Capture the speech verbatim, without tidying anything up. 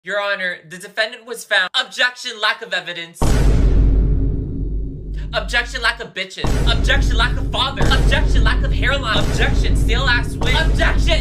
Your Honor, the defendant was found. Objection, lack of evidence. Objection, lack of bitches. Objection, lack of father. Objection, lack of hairline. Objection, stale ass wig. Objection!